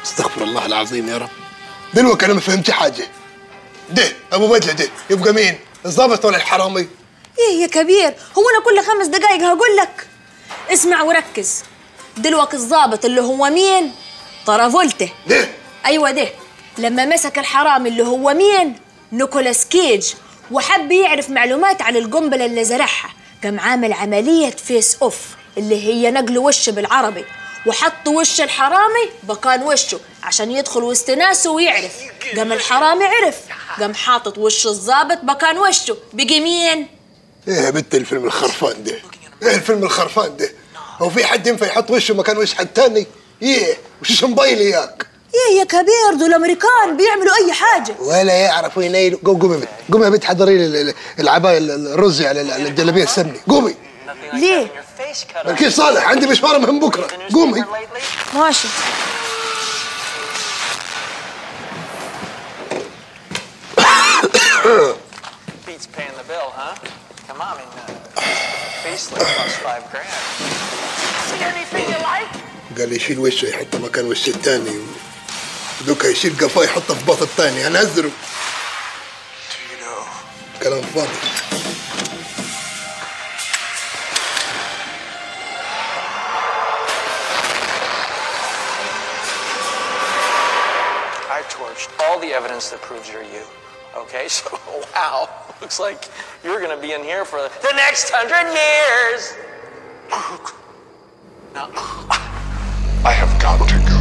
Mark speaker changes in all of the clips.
Speaker 1: استغفر الله العظيم يا رب. دلوقتي انا ما فهمت حاجه. ده ابو بدله ده يبقى مين؟ الضابط ولا الحرامي؟
Speaker 2: ايه يا كبير، هو انا كل 5 دقايق هقول لك؟ اسمع وركز. دلوقتي الضابط اللي هو مين؟ طرافولتا.
Speaker 1: ده
Speaker 2: ايوه ده. لما مسك الحرامي اللي هو مين؟ نيكولاس كيج، وحب يعرف معلومات عن القنبله اللي زرعها، قام عامل عمليه فيس اوف اللي هي نقل وش بالعربي، وحط وش الحرامي مكان وشه عشان يدخل وسط ناسه ويعرف. قام الحرامي عرف، قام حاطط وش الضابط مكان وشه، بقي مين؟
Speaker 1: ايه يا بنت الفيلم الخرفان ده؟ ايه الفيلم الخرفان ده؟ هو في حد ينفع يحط وشه مكان وش حد تاني؟ ايه وش موبايل اياك؟
Speaker 2: ايه يا كبير، دول امريكان بيعملوا اي حاجه
Speaker 1: ولا يعرفوا ينيلوا. قومي يا بنت، قومي يا بنت، حضري لي العبايه الرز على الجلابيه السمني. قومي.
Speaker 2: ليه؟
Speaker 1: مالكيش صالح، عندي مشوار من بكره. قومي.
Speaker 2: ماشي.
Speaker 3: Beats paying the bill, huh? Come on, I mean, facelift costs $5,000. See anything you like?
Speaker 1: قال يشيل وشه يحطه مكان وش الثاني، ودوكا يشيل قفاه يحطه في باط الثاني. هنهزره. كلام فاضي.
Speaker 3: I torched all the evidence that proves you're you. Okay, so wow, looks like you're gonna be in here for the next 100 years. Now,
Speaker 1: I have got to go.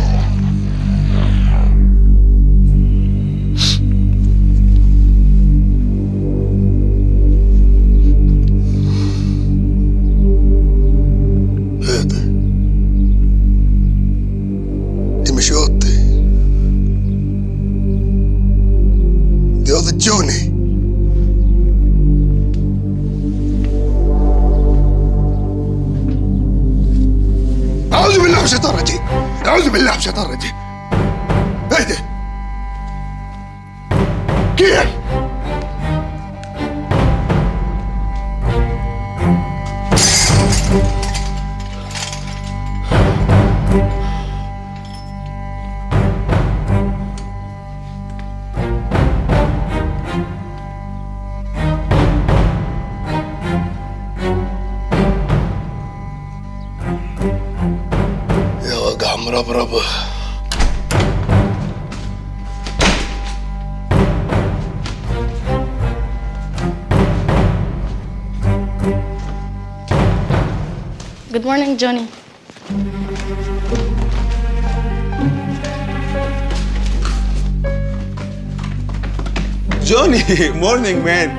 Speaker 1: هذا دي مش اوضتي، دي اوضة جوني. أعوذ بالله من الشيطان الرجيم، أعوذ بالله من الشيطان الرجيم. اهدى. كيف؟ يا وقع مربربة.
Speaker 4: Good morning, Johnny.
Speaker 5: جوني مورنينج مان.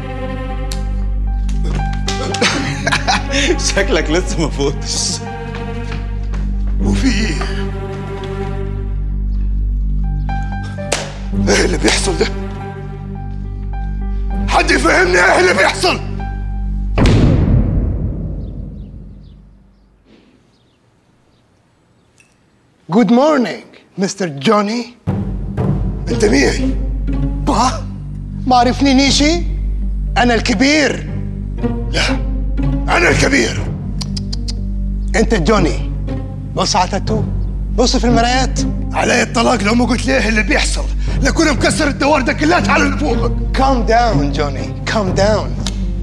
Speaker 5: شكلك لسه ما فوتش.
Speaker 1: وفي ايه؟ ايه اللي بيحصل ده؟ حد يفهمني ايه اللي بيحصل؟ جود مورنينج مستر جوني. انت مين؟ ما عرفني نيشي؟ انا الكبير. لا انا الكبير. انت جوني. بص على تاتو، بص في المرايات. علي الطلاق لو ما قلت لي ايه اللي بيحصل، لكون مكسر الدوار ده كلها على اللي فوقك. كام داون جوني، كام داون.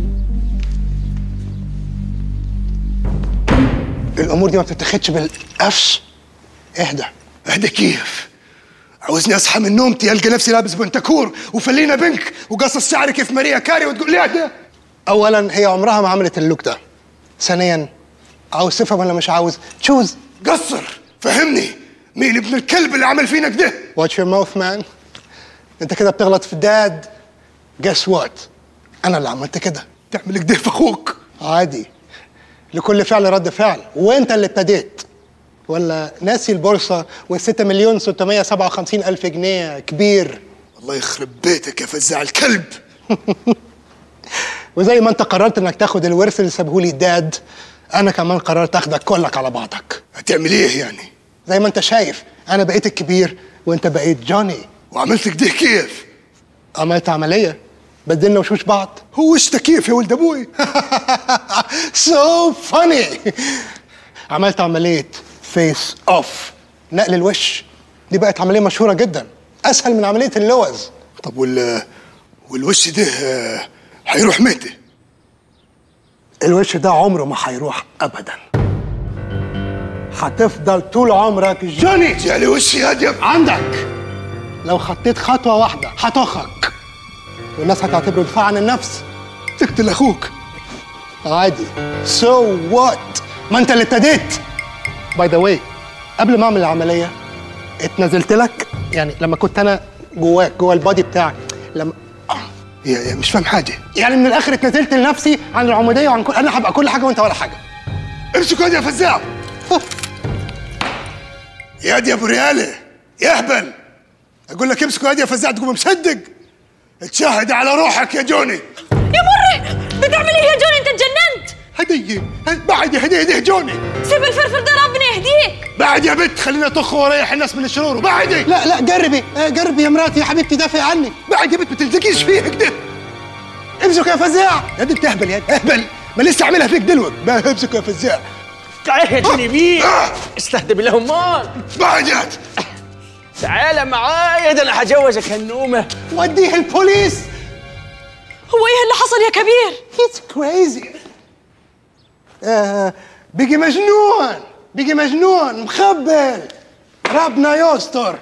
Speaker 1: الامور دي ما بتتاخدش بالقفش. اهدى. اهدى كيف؟ عاوزني اصحى من نومتي القى نفسي لابس بنتكور وفلينا بنك وقصص شعري كيف ماريا كاري وتقول لي اهدى؟ اولا هي عمرها ما عملت اللوك ده. ثانيا عاوز تفهم ولا مش عاوز؟ تشوز. قصر. فهمني مين ابن الكلب اللي عمل فينا كده؟ واتش يور ماوث مان. انت كده بتغلط في داد. جس وات؟ انا اللي عملت كده. تعمل كده في اخوك؟ عادي، لكل فعل رد فعل، وانت اللي ابتديت. ولا ناسي البورصه وال6,657,000 جنيه كبير؟ الله يخرب بيتك يا فزاع الكلب. وزي ما انت قررت انك تاخد الورث اللي سابهولي داد، انا كمان قررت اخدك كلك على بعضك. هتعمل ايه يعني؟ زي ما انت شايف انا بقيت الكبير وانت بقيت جوني. وعملت كده كيف؟ عملت عمليه، بدلنا وشوش بعض. هو وش كيف يا ولد ابوي؟ سو فاني. عملت عمليه فيس اوف، نقل الوش. دي بقت عمليه مشهوره جدا، اسهل من عمليه اللوز. طب والوش ده هيروح متى؟ الوش ده عمره ما هيروح ابدا، هتفضل طول عمرك جوني. يعني وشي هادي عندك، لو خطيت خطوه واحده هتخك والناس هتعتبره دفاع عن النفس. تقتل اخوك عادي، سو وات، ما انت اللي ابتديت. باي ذا واي، قبل ما اعمل العمليه اتنزلت لك، يعني لما كنت انا جواك جوا البادي بتاعك، لما يا مش فاهم حاجه. يعني من الاخر اتنزلت لنفسي عن العموديه وعن كل، انا هبقى كل حاجه وانت ولا حاجه. امسك يا فزاع. يا دي يا ابو رياله يا اهبل، اقول لك امسك يا فزاع تقوم مصدق. تشاهد على روحك يا جوني.
Speaker 2: يا مري بتعمل ايه يا جوني؟ انت اتجننت.
Speaker 1: هديه بعد يا هديه جوني.
Speaker 2: سيب الفرفر ده ربنا يهديك.
Speaker 1: بعد يا بنت، خلينا طخ وريح الناس من الشرور. بعدي. لا جربي جربي يا مراتي يا حبيبتي، دافعي عني. بعد يا بنت ما تلتقيش فيها كده. امسك يا فزاع. يا دي بتهبل يا اهبل، ما لسه عاملها فيك دلوقتي. امسك يا فزاع.
Speaker 6: تعال يا جوني بيه. استهدى بالله امال.
Speaker 1: بعدت.
Speaker 6: تعال معايا، ده انا هجوزك هالنومه.
Speaker 1: وديه البوليس.
Speaker 2: هو ايه اللي حصل يا كبير؟
Speaker 1: It's crazy. بيجي مجنون مخبل. ربنا يستر.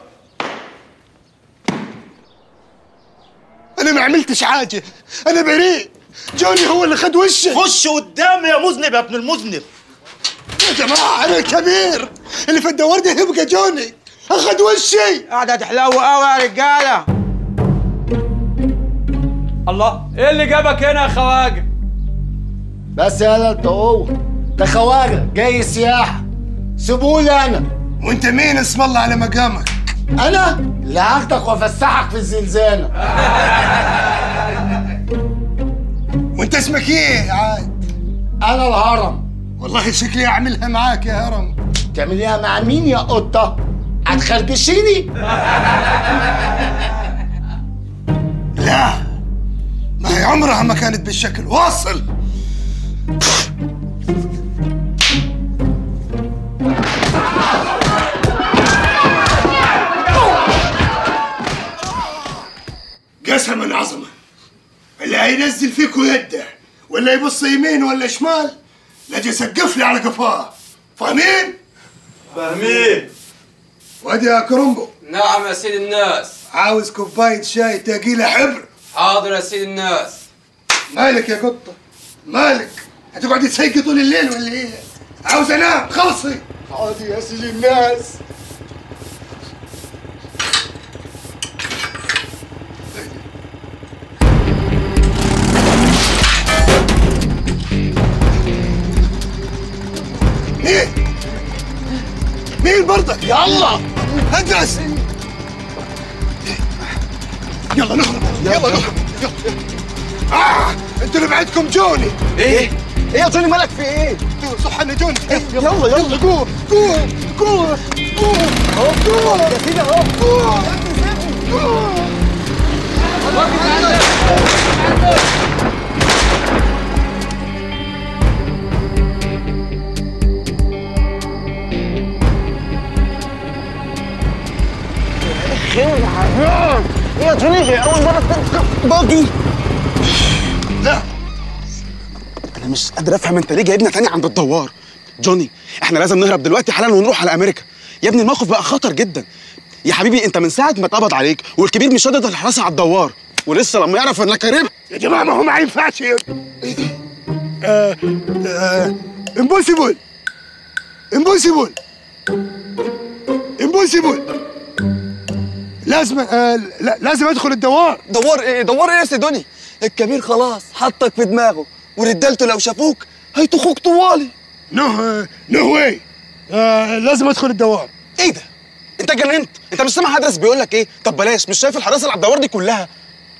Speaker 1: انا ما عملتش حاجه، انا بريء. جوني هو اللي خد وشي.
Speaker 7: خش قدامي يا مذنب يا ابن المذنب.
Speaker 1: يا جماعه انا الكبير اللي في الدوار ده، يبقى جوني اخد وشي.
Speaker 6: قاعده تحلو قوي يا رجاله. الله، ايه اللي جابك هنا يا خواجه؟
Speaker 7: بس يالا انت هو ده خواجه جاي سياحه، سيبولي انا.
Speaker 1: وانت مين اسم الله على مقامك؟
Speaker 7: انا اللي هاخدك وافسحك في الزنزانه.
Speaker 1: وانت اسمك ايه عاد؟
Speaker 7: انا الهرم.
Speaker 1: والله شكلي اعملها معاك يا هرم.
Speaker 7: تعمليها مع مين يا قطه؟ هتخربشيني؟
Speaker 1: لا، ما هي عمرها ما كانت بالشكل. واصل. قسما عظمه، اللي هينزل فيكوا يده ولا يبص يمين ولا شمال لاجي يسقف لي على قفاه. فاهمين؟
Speaker 5: فاهمين.
Speaker 1: وادي يا كرومبو.
Speaker 8: نعم يا سيد الناس.
Speaker 1: عاوز كوبايه شاي تقيله حبر.
Speaker 8: حاضر يا سيد الناس.
Speaker 1: مالك يا قطه؟ مالك؟ هتقعدي تسيقي طول الليل ولا ايه؟ عاوز انام، خلصي. عادي يا سيد الناس. مين برضك؟ يلا هندس. يلا نهرب، يلا نهرب، يلا. انتوا اللي بعدكم جوني.
Speaker 6: ايه يا جوني مالك في ايه؟
Speaker 1: صح انا جوني.
Speaker 6: يلا
Speaker 1: قوم قوم قوم قوم قوم يا سيدي اهو. قوم.
Speaker 6: يا جوني اول مره تركب باجي.
Speaker 1: لا،
Speaker 5: انا مش قادر افهم انت ليه جايبنا تاني عند الدوار. جوني، احنا لازم نهرب دلوقتي حالا ونروح على امريكا. يا ابني الموقف بقى خطر جدا. يا حبيبي انت من ساعه ما اتقبض عليك والكبير مش شادد الحراسه على الدوار، ولسه لما يعرف انك هربت.
Speaker 1: يا جماعه ما هو ما ينفعش. ايه ده؟ امبوسيبل امبوسيبل امبوسيبل. لازم ادخل الدوار.
Speaker 6: دوار ايه؟ دوار ايه يا سيدوني؟ الكبير خلاص حطك في دماغه، ورجالته لو شافوك هيطخوك طوالي.
Speaker 1: نو واي. لازم ادخل الدوار.
Speaker 5: ايه ده؟ انت جننت؟ انت مش سامع هدرس بيقول لك ايه؟ طب بلاش، مش شايف الحراسه اللي على الدوار دي كلها؟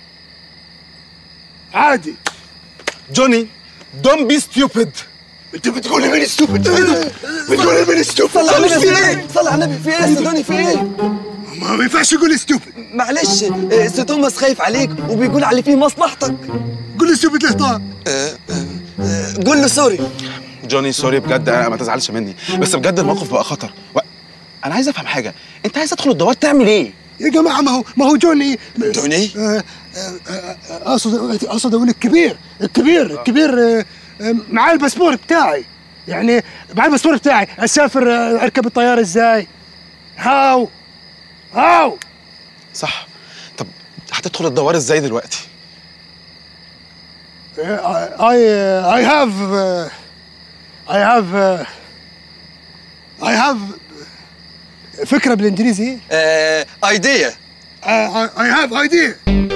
Speaker 1: عادي.
Speaker 5: جوني دونت بي ستيوبد.
Speaker 1: انت بتقول لي مين ستوبد؟ بتقول لي مين ستوبد؟
Speaker 6: صلى على النبي في ايه؟ صلى على النبي في ايه يا سيدوني في ايه؟
Speaker 1: ما ينفعش يقول ستوبد.
Speaker 6: معلش سي توماس خايف عليك وبيقول على فيه مصلحتك.
Speaker 1: قول لي ستوبد ليه طار؟
Speaker 6: قول له سوري.
Speaker 5: جوني سوري بجد، ما تزعلش مني، بس بجد الموقف بقى خطر. انا عايز افهم حاجه، انت عايز تدخل الدوار تعمل ايه؟
Speaker 1: يا جماعه ما هو جوني.
Speaker 6: جوني؟
Speaker 1: اقصد اقول الكبير معاه الباسبور بتاعي، يعني معاه الباسبور بتاعي. اسافر اركب الطياره ازاي؟ هاو
Speaker 5: صح. طب هتدخل الدوار ازاي دلوقتي؟
Speaker 1: I have فكرة بالانجليزي.
Speaker 6: ايديا.
Speaker 1: I have idea.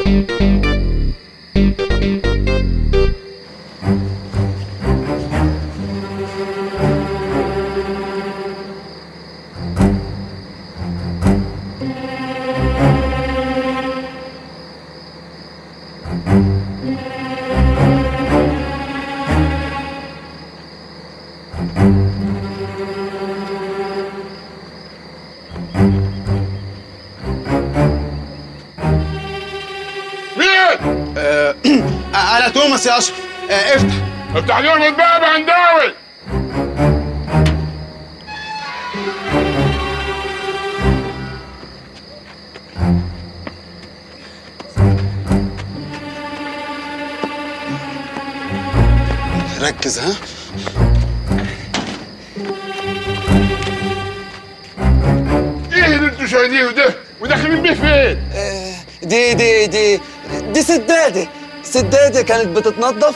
Speaker 5: انا توماس يا اشرف. افتح
Speaker 9: لي الباب يا هنداوي.
Speaker 5: ركز ها.
Speaker 9: ايه اللي انتوا شايلينه ده وداخلين بيه فين؟
Speaker 6: دي سدادة كانت بتتنظف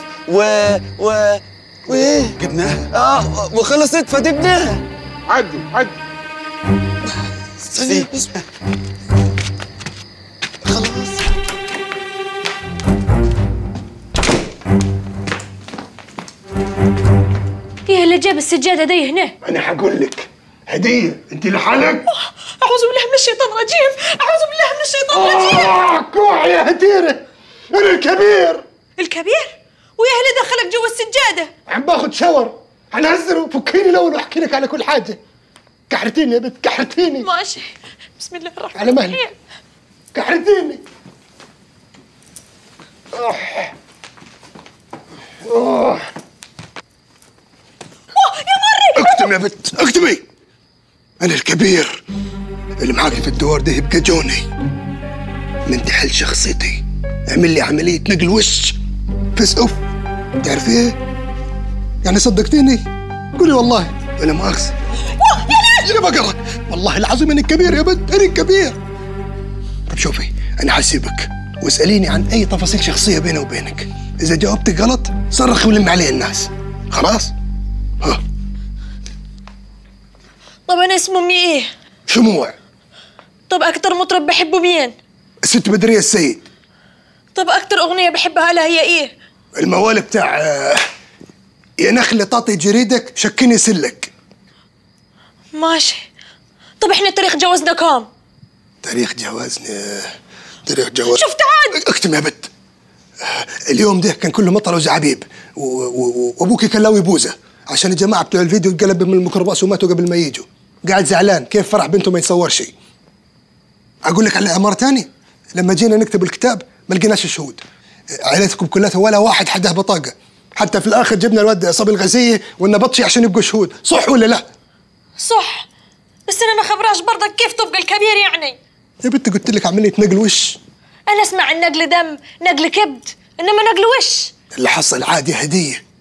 Speaker 6: وايه؟
Speaker 5: جبناها.
Speaker 6: وخلصت فجبناها.
Speaker 9: عدي
Speaker 6: خلاص.
Speaker 2: ايه اللي جاب السجادة دي هنا؟
Speaker 1: انا حقول لك هدية انت لحالك.
Speaker 2: اعوذ بالله من الشيطان الرجيم، اعوذ بالله من الشيطان الرجيم.
Speaker 1: كوع يا هديرة، انا الكبير.
Speaker 2: الكبير؟ ويا اللي دخلك جوا السجادة؟
Speaker 1: عم باخذ شاور، هنهزره. فكيني لون واحكي لك على كل حاجة. كحرتيني يا بنت، كحرتيني.
Speaker 2: ماشي، بسم الله الرحمن
Speaker 1: على
Speaker 2: الرحيم.
Speaker 1: مهلك. كحرتيني.
Speaker 2: يا مري.
Speaker 1: اكتم يا بنت، اكتمي. انا الكبير اللي معاك في الدوار ده يبقى جوني. من تحل شخصيتي اعمل لي عملية نقل وش فيس اوف. تعرف ايه؟ يعني صدقتيني؟ قولي والله ولا مؤاخذة. يا بقرة، والله العظيم انا الكبير يا بنت، انا الكبير. طب شوفي، انا حسيبك واسأليني عن اي تفاصيل شخصية بيني وبينك. اذا جاوبتك غلط صرخي ولم عليه الناس. خلاص؟ ها.
Speaker 2: طب انا اسم امي ايه؟
Speaker 1: شموع.
Speaker 2: طب اكتر مطرب بحبه مين؟
Speaker 1: الست بدرية السيد.
Speaker 2: طب اكتر اغنية بحبها لها هي ايه؟
Speaker 1: الموال بتاع يا نخلة تعطي جريدك شكني سلك.
Speaker 2: ماشي. طب احنا تاريخ جوازنا كام؟
Speaker 1: تاريخ جواز.
Speaker 2: شوف تعال.
Speaker 1: اكتم يا بت. اليوم ده كان كله مطر وزعابيب وابوكي كان لاوي بوزه عشان الجماعه بتوع الفيديو اتقلب من الميكروباص وماتوا قبل ما يجوا. قاعد زعلان كيف فرح بنته ما يتصور شيء. اقول لك على امر ثاني، لما جينا نكتب الكتاب ما لقيناش شهود. عائلتكم كلها ولا واحد حداه بطاقه. حتى في الاخر جبنا الواد صبي الغزيه والنبطشي عشان يبقوا شهود. صح ولا لا؟
Speaker 2: صح، بس انا ما خبراش برضك كيف تبقى الكبير يعني.
Speaker 1: يا بنت قلت لك عمليه نقل وش.
Speaker 2: انا اسمع عن نقل دم، نقل كبد، انما نقل وش
Speaker 1: اللي حصل عادي هديه.